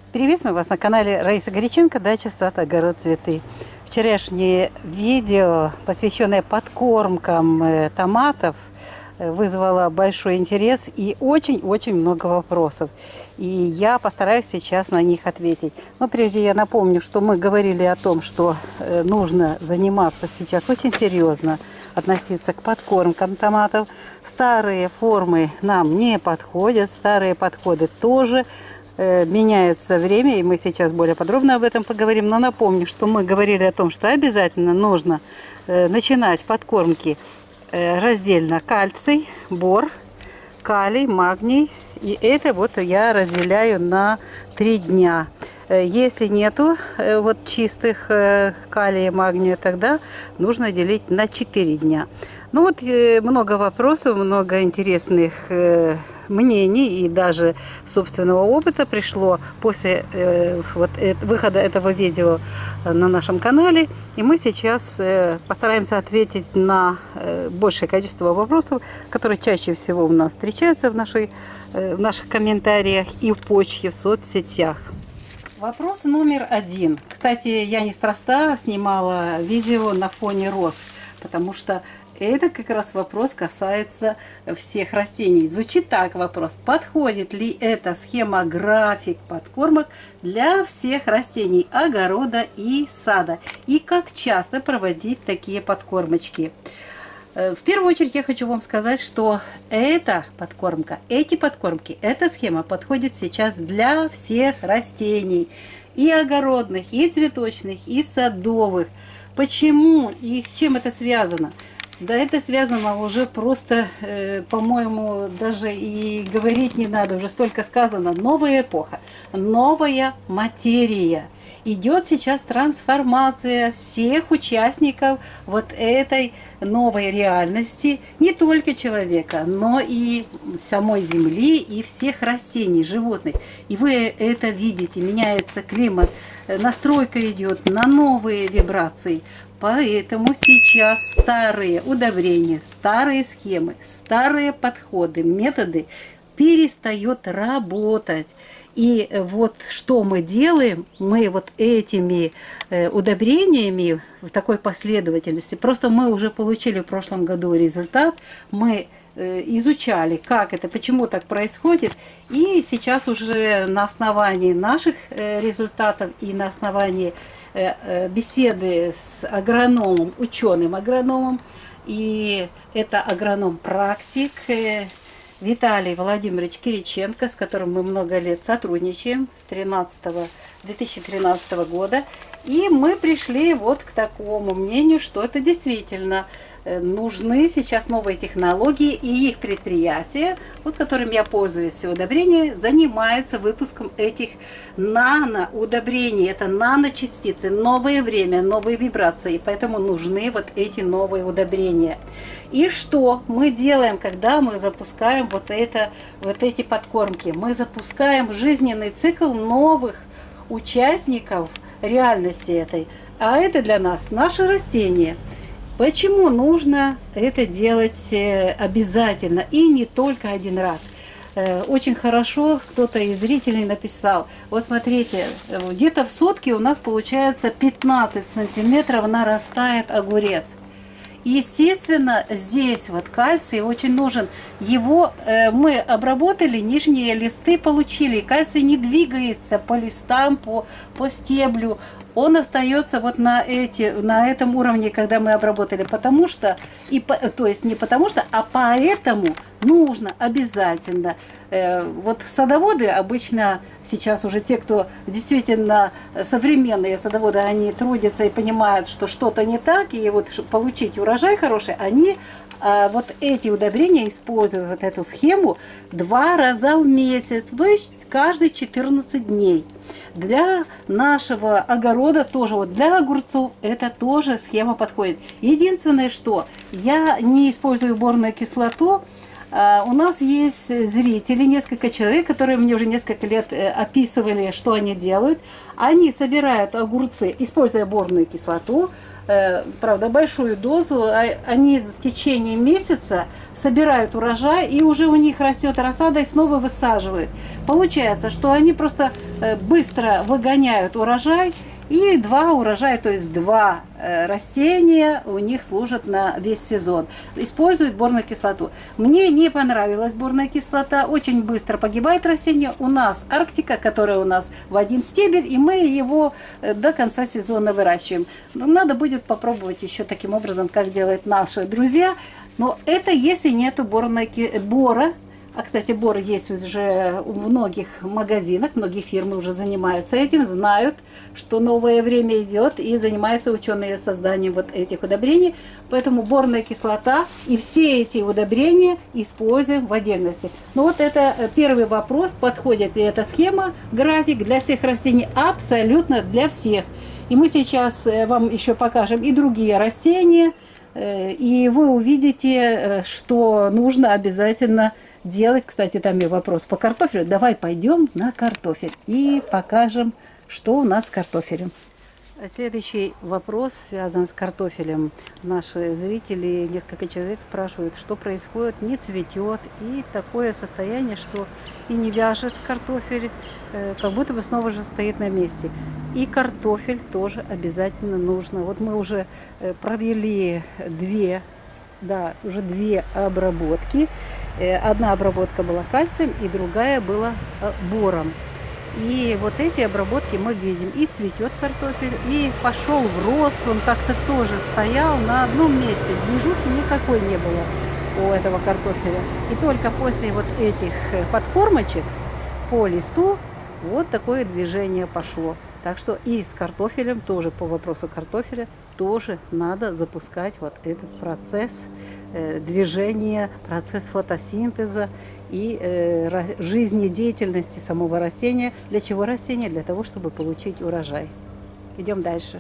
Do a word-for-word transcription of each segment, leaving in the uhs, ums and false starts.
Приветствую вас на канале Раиса Горяченко, дача, сад, огород, цветы. Вчерашнее видео, посвященное подкормкам э, томатов, э, вызвало большой интерес и очень-очень много вопросов. И я постараюсь сейчас на них ответить. Но прежде я напомню, что мы говорили о том, что э, нужно заниматься сейчас очень серьезно, относиться к подкормкам томатов. Старые формы нам не подходят, старые подходы тоже. Меняется время, и мы сейчас более подробно об этом поговорим. Но напомню, что мы говорили о том, что обязательно нужно начинать подкормки раздельно: кальций, бор, калий, магний. И это вот я разделяю на три дня. Если нету вот чистых калия и магния, тогда нужно делить на четыре дня. Ну вот много вопросов, много интересных мнений и даже собственного опыта пришло после э, вот, э, выхода этого видео на нашем канале. И мы сейчас э, постараемся ответить на э, большее количество вопросов, которые чаще всего у нас встречаются в, нашей, э, в наших комментариях и в почте, в соцсетях. Вопрос номер один. Кстати, я неспроста снимала видео на фоне роз, потому что это как раз вопрос касается всех растений. Звучит так вопрос: подходит ли эта схема, график подкормок для всех растений огорода и сада? И как часто проводить такие подкормочки? В первую очередь я хочу вам сказать, что эта подкормка, эти подкормки, эта схема подходит сейчас для всех растений. И огородных, и цветочных, и садовых. Почему и с чем это связано? Да, это связано уже просто, э, по-моему, даже и говорить не надо, уже столько сказано. Новая эпоха, новая материя. Идет сейчас трансформация всех участников вот этой новой реальности, не только человека, но и самой земли, и всех растений, животных. И вы это видите, меняется климат, настройка идет на новые вибрации. Поэтому сейчас старые удобрения, старые схемы, старые подходы, методы перестают работать. И вот что мы делаем, мы вот этими удобрениями в такой последовательности, просто мы уже получили в прошлом году результат, мы изучали, как это, почему так происходит, и сейчас уже на основании наших результатов и на основании беседы с агрономом, ученым-агрономом, и это агроном-практик Виталий Владимирович Кириченко, с которым мы много лет сотрудничаем, с две тысячи тринадцатого года, и мы пришли вот к такому мнению, что это действительно нужны сейчас новые технологии, и их предприятие, вот которым я пользуюсь, удобрения, занимается выпуском этих наноудобрений. Это наночастицы, новое время, новые вибрации, поэтому нужны вот эти новые удобрения. И что мы делаем, когда мы запускаем вот, это, вот эти подкормки? Мы запускаем жизненный цикл новых участников реальности этой, а это для нас наши растения. Почему нужно это делать обязательно и не только один раз? Очень хорошо кто-то из зрителей написал: вот смотрите, где-то в сутки у нас получается пятнадцать сантиметров нарастает огурец. Естественно, здесь вот кальций очень нужен. Его э, мы обработали, нижние листы получили. Кальций не двигается по листам, по, по стеблю. Он остается вот на, эти, на этом уровне, когда мы обработали. Потому что, и по, то есть не потому что, а поэтому нужно обязательно. Э, вот садоводы обычно сейчас уже те, кто действительно современные садоводы, они трудятся и понимают, что что-то не так, и вот получить урожай хороший, они э, вот эти удобрения используют, вот эту схему, два раза в месяц, то есть каждые четырнадцать дней. Для нашего огорода тоже, вот для огурцов, это тоже схема подходит. Единственное, что я не использую борную кислоту. У нас есть зрители, несколько человек, которые мне уже несколько лет описывали, что они делают. Они собирают огурцы, используя борную кислоту, правда, большую дозу. Они в течение месяца собирают урожай, и уже у них растет рассада, и снова высаживают. Получается, что они просто быстро выгоняют урожай, и два урожая, то есть два э, растения у них служат на весь сезон. Используют борную кислоту. Мне не понравилась борная кислота. Очень быстро погибает растение. У нас Арктика, которая у нас в один стебель, и мы его э, до конца сезона выращиваем. Но надо будет попробовать еще таким образом, как делают наши друзья. Но это если нету борной, бора. А, кстати, бор есть уже в многих магазинах, многие фирмы уже занимаются этим, знают, что новое время идет, и занимаются ученые созданием вот этих удобрений. Поэтому борная кислота и все эти удобрения используем в отдельности. Но вот это первый вопрос, подходит ли эта схема, график для всех растений, абсолютно для всех. И мы сейчас вам еще покажем и другие растения, и вы увидите, что нужно обязательно делать. Кстати, там и вопрос по картофелю. Давай пойдем на картофель и покажем, что у нас с картофелем. Следующий вопрос связан с картофелем. Наши зрители, несколько человек спрашивают, что происходит, не цветет, и такое состояние, что и не вяжет картофель, как будто бы снова же стоит на месте. И картофель тоже обязательно нужно. Вот мы уже провели две, да, уже две обработки. Одна обработка была кальцием, и другая была бором. И вот эти обработки мы видим. И цветет картофель, и пошел в рост. Он как-то тоже стоял на одном месте. Движухи никакой не было у этого картофеля. И только после вот этих подкормочек по листу вот такое движение пошло. Так что и с картофелем тоже, по вопросу картофеля, тоже надо запускать вот этот процесс э, движения, процесс фотосинтеза и э, жизнедеятельности самого растения. Для чего растение? Для того, чтобы получить урожай. Идем дальше.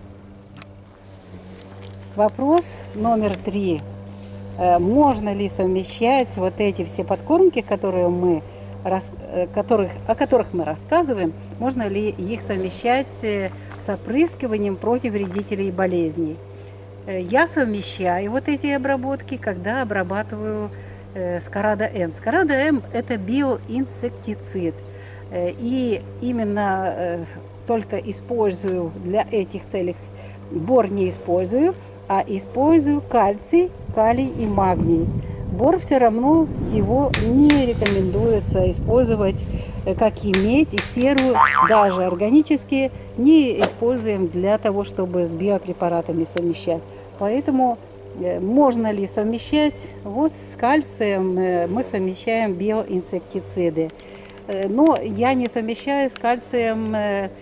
Вопрос номер три. Э, можно ли совмещать вот эти все подкормки, которые мы Которых, о которых мы рассказываем, можно ли их совмещать с опрыскиванием против вредителей и болезней? Я совмещаю вот эти обработки, когда обрабатываю Скарада М. Скарада М – это биоинсектицид. И именно только использую для этих целей, бор не использую, а использую кальций, калий и магний. Бор все равно его не рекомендуется использовать, как и медь и серу, даже органические, не используем для того, чтобы с биопрепаратами совмещать. Поэтому можно ли совмещать? Вот с кальцием мы совмещаем биоинсектициды. Но я не совмещаю с кальцием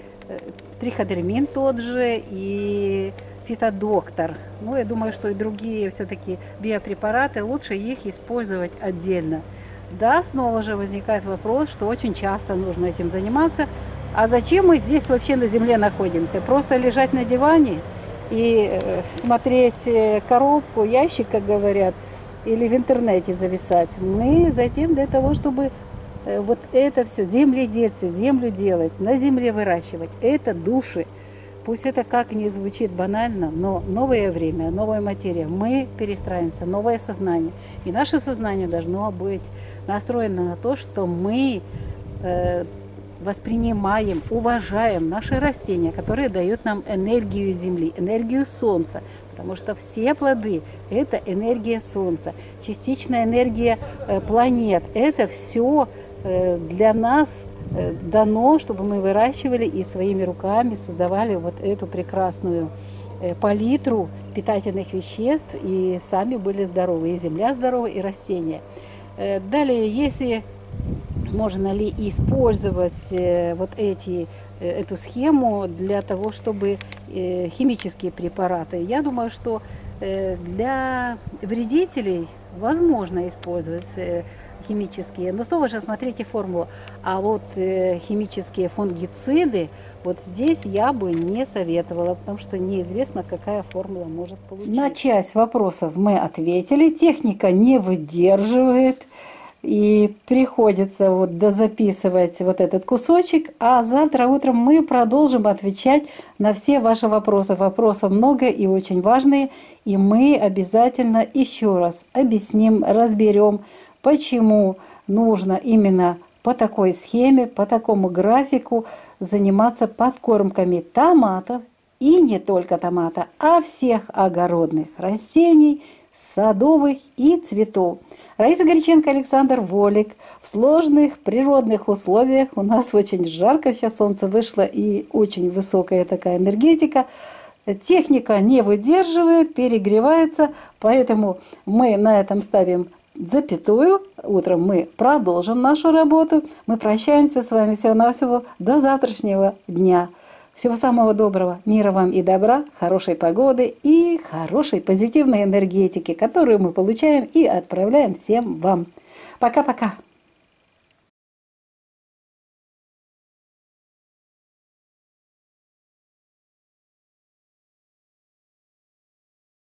триходермин тот же и фитодоктор. Ну, я думаю, что и другие все-таки биопрепараты, лучше их использовать отдельно. Да, снова же возникает вопрос, что очень часто нужно этим заниматься. А зачем мы здесь вообще на земле находимся? Просто лежать на диване и смотреть коробку, ящик, как говорят, или в интернете зависать? Мы затем для того, чтобы вот это все, земледельцы, землю делать, на земле выращивать, это души. Пусть это как ни звучит банально, но новое время, новая материя, мы перестраиваемся, новое сознание. И наше сознание должно быть настроено на то, что мы э, воспринимаем, уважаем наши растения, которые дают нам энергию Земли, энергию Солнца. Потому что все плоды – это энергия Солнца, частичная энергия э, планет. Это все э, для нас дано, чтобы мы выращивали и своими руками создавали вот эту прекрасную палитру питательных веществ и сами были здоровы, и земля здорова, и растения. Далее, если можно ли использовать вот эти, эту схему для того, чтобы химические препараты, я думаю, что для вредителей возможно использовать химические, но снова же смотрите формулу. А вот э, химические фунгициды, вот здесь я бы не советовала, потому что неизвестно, какая формула может получиться. На часть вопросов мы ответили. Техника не выдерживает И приходится вот дозаписывать вот этот кусочек, а завтра утром мы продолжим отвечать на все ваши вопросы. Вопросов много и очень важные, и мы обязательно еще раз объясним, разберем, почему нужно именно по такой схеме, по такому графику заниматься подкормками томатов, и не только томата, а всех огородных растений, садовых и цветов. Раиса Горяченко, Александр Волик. В сложных природных условиях, у нас очень жарко, сейчас солнце вышло и очень высокая такая энергетика. Техника не выдерживает, перегревается, поэтому мы на этом ставим запятую. Утром мы продолжим нашу работу. Мы прощаемся с вами всего-навсего до завтрашнего дня. Всего самого доброго, мира вам и добра, хорошей погоды и хорошей позитивной энергетики, которую мы получаем и отправляем всем вам. Пока-пока!